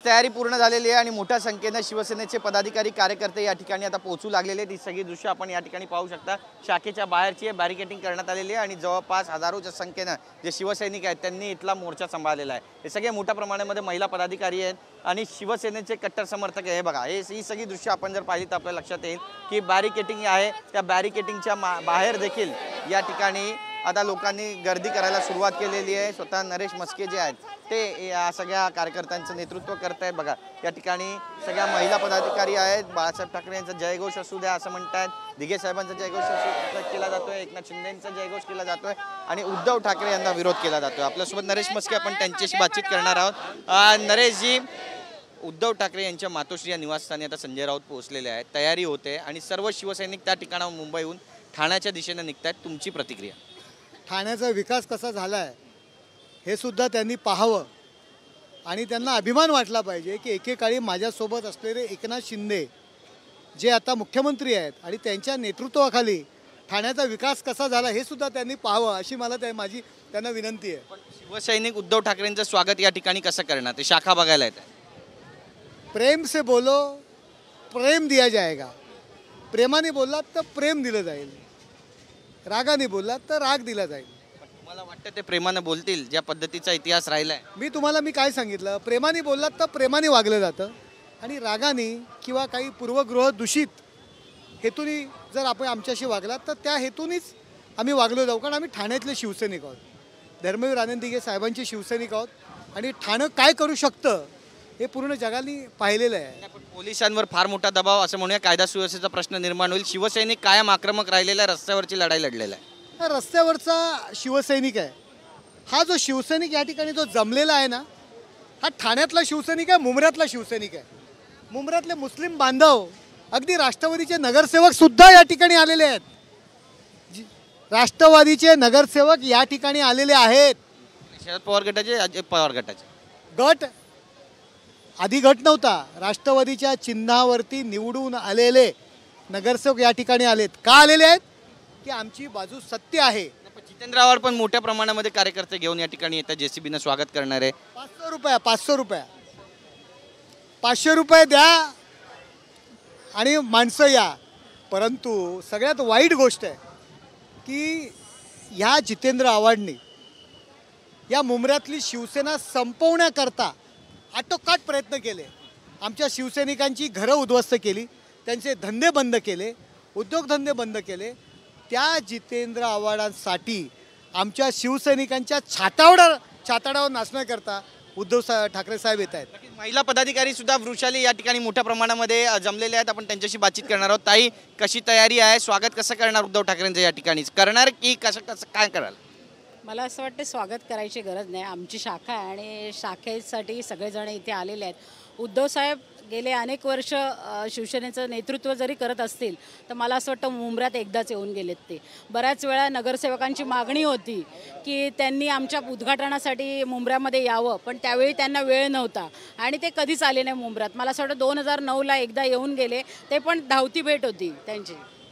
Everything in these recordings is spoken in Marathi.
तयारी पूर्ण झालेली आहे आणि मोठ्या संख्येने शिवसेनेचे पदाधिकारी कार्यकर्ते या ठिकाणी आता पोहोचू लागलेले आहेत। ही सगळी दृश्य आपण या ठिकाणी पाहू शकता। शाखेच्या बाहेरची बॅरिकेडिंग करण्यात आलेली आहे आणि जवळपास हजारोच्या संख्येने जे शिवसैनिक आहेत त्यांनी इथला मोर्चा सांभाळलेला आहे। हे सगळे मोठ्या प्रमाणामध्ये महिला पदाधिकारी आहेत आणि शिवसेनेचे कट्टर समर्थक आहे। बघा ही सगळी दृश्य आपण जर पाहिली तर आपल्याला लक्षात येईल की बॅरिकेडिंग आहे, त्या बॅरिकेडिंगच्या बाहेर देखील या ठिकाणी आता लोकांनी गर्दी करायला सुरुवात केलेली आहे। स्वतः नरेश मस्के जे आहेत ते या सगळ्या कार्यकर्त्यांचं नेतृत्व करत आहेत। बघा या ठिकाणी सगळ्या महिला पदाधिकारी आहेत। बाळासाहेब ठाकरे यांचा जयघोष असू द्या असं म्हणतात, दिघे साहेबांचा जयघोष केला जातोय, एकनाथ शिंदेंचा जयघोष केला जातोय आणि उद्धव ठाकरे यांना विरोध केला जातोय। आपल्यासोबत नरेश मस्के, आपण त्यांच्याशी बातचीत करणार आहोत। नरेशजी, उद्धव ठाकरे यांच्या मातोश्री या निवासस्थानी आता संजय राऊत पोहोचलेले आहेत, तयारी होते आणि सर्व शिवसैनिक त्या ठिकाणाहून मुंबईहून ठाण्याच्या दिशेने निघतात, तुमची प्रतिक्रिया? ठाण्याचा विकास कसा झाला आहे हे सुद्धा त्यांनी पाहावं आणि त्यांना अभिमान वाटला पाहिजे की एकेकाळी माझ्यासोबत असलेले एकनाथ शिंदे जे आता मुख्यमंत्री आहेत आणि त्यांच्या नेतृत्वाखाली ठाण्याचा विकास कसा झाला हे सुद्धा त्यांनी पाहावं अशी मला माझी त्यांना विनंती आहे। पण शिवसैनिक उद्धव ठाकरेंचं स्वागत या ठिकाणी कसं करणार, ते शाखा बघायला येतात। प्रेम से बोलो प्रेम दिया जाएगा, प्रेमाने बोललात तर प्रेम दिलं जाईल, रागाने बोललात तर राग दिला जाईल। मला वाटतं ते प्रेमाने बोलतील, ज्या पद्धतीचा इतिहास राहिलाय। मी काय सांगितलं, प्रेमाने बोललात तर प्रेमाने वागलं जातं आणि रागाने किंवा काही पूर्वग्रह दूषित हेतूनी जर आपण आमच्याशी वागलात तर त्या हेतूनीच आम्ही वागलो जाऊ, कारण आम्ही ठाण्यातले शिवसैनिक आहोत, धर्मवीर आनंद दिघे साहेबांचे शिवसैनिक आहोत आणि ठाणं काय करू शकतं हे पूर्ण जगाने पाहिलेलं आहे। पण पोलिसांवर फार मोठा दबाव असं म्हणूया, कायदा सुव्यवस्थेचा प्रश्न निर्माण होईल। शिवसैनिक कायम आक्रमक राहिलेला, रस्त्यावरची लढाई लढलेला आहे। हा रस्त्यावरचा शिवसैनिक आहे, हा जो शिवसैनिक या ठिकाणी जो जमलेला आहे ना, हा ठाण्यातला शिवसैनिक आहे, मुंब्र्यातला शिवसैनिक आहे। मुंब्र्यातले मुस्लिम बांधव, अगदी राष्ट्रवादीचे नगरसेवक सुद्धा या ठिकाणी आलेले आहेत, राष्ट्रवादीचे नगरसेवक या ठिकाणी आलेले आहेत। शरद पवार गटाचे, अजित पवार गटाचे गट आधी गट नव्हता, राष्ट्रवादीच्या चिन्हावरती निवडून आलेले नगरसेवक या ठिकाणी आलेत। का आलेले आहेत की आमची बाजू सत्य आहे। जितेंद्र आव्हाड पण मोठ्या प्रमाणामध्ये कार्यकर्ते घेऊन या ठिकाणी येतात, जेसीबीनं स्वागत करणार आहे। 500 रुपये द्या आणि माणसं या। परंतु सगळ्यात वाईट गोष्ट आहे की ह्या जितेंद्र आव्हाडनी या मुंब्र्यातली शिवसेना संपवण्याकरता आटोकाट प्रयत्न केले, आमच्या शिवसैनिकांची घरं उद्ध्वस्त केली, त्यांचे धंदे बंद केले, उद्योगधंदे बंद केले। त्या जितेंद्र आव्हाडांसाठी आमच्या शिवसैनिकांच्या छाताडावर नाचण्याकरता उद्धव ठाकरे साहेब येत आहेत। महिला पदाधिकारी सुद्धा वृषाली या ठिकाणी मोठ्या प्रमाणामध्ये जमलेले आहेत, आपण त्यांच्याशी बातचीत करणार आहोत। ताई, कशी तयारी आहे, स्वागत कसं करणार उद्धव ठाकरेंचं या ठिकाणी, करणार की कसं काय कराल? मला असं वाटतं स्वागत करायची गरज नाही, आमची शाखा आहे आणि शाखेसाठी सगळेजण इथे आलेले आहेत। उद्धव साहेब गेले अनेक वर्ष शिवसेनेचं नेतृत्व जरी करत असतील तर मला असं वाटतं मुंब्र्यात एकदाच येऊन गेलेत ते। बऱ्याच वेळा नगरसेवकांची मागणी होती की त्यांनी आमच्या उद्घाटनासाठी मुंब्र्यामध्ये यावं, पण त्यावेळी त्यांना वेळ नव्हता आणि ते कधीच आले नाही मुंब्र्यात। मला असं वाटतं 2009ला एकदा येऊन गेले, ते पण धावती भेट होती त्यांची।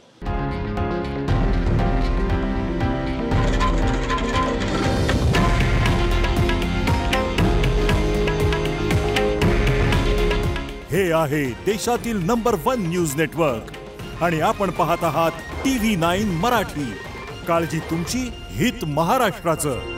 हे आहे देशातील नंबर 1 न्यूज नेटवर्क आणि आपण पाहत आहात TV9 मराठी। काळजी तुमची, हित महाराष्ट्राचं।